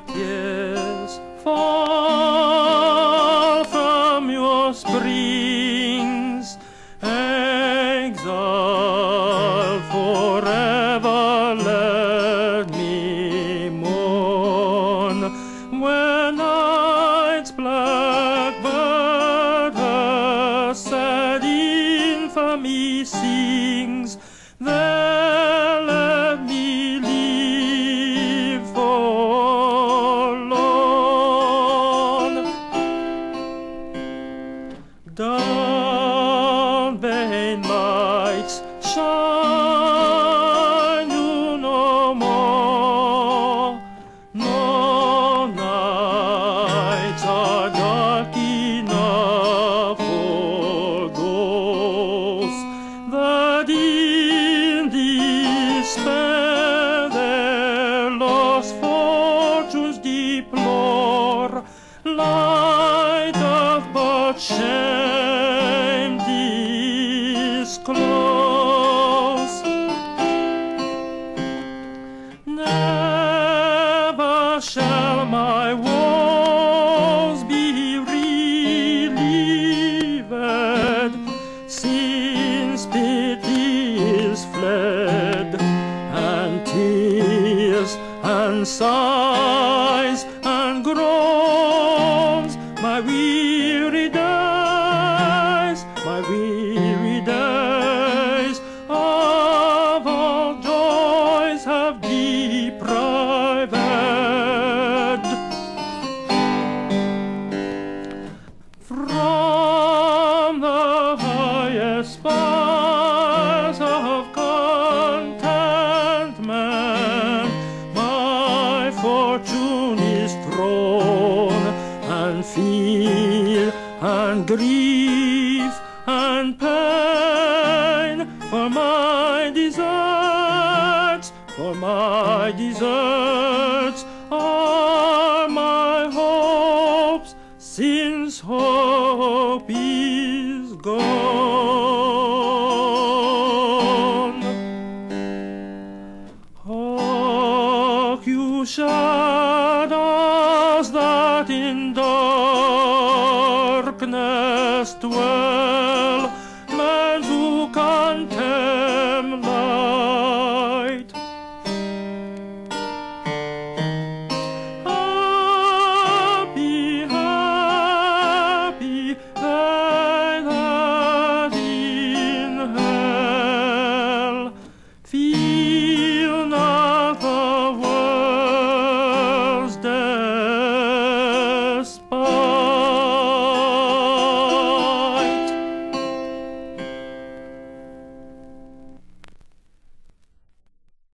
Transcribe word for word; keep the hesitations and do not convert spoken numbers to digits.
Tears fall from your springs, exile forever, let me mourn. When night's blackbird her sad infamy sings, there let me live forlorn. Down vain lights shine you no more, no nights are dark enough for those that in despair their lost fortunes deplore. Light of but shame disclose. Never shall my woes be relieved, since pity is fled, and tears and sighs and groans, my weary days, my weary days of all joys have deprived. From the highest spires of contentment my fortune is thrown, and fear and grief and pain for my deserts, for my deserts are my hopes, since hope is gone. Hark, you shadows that in darkness dwell,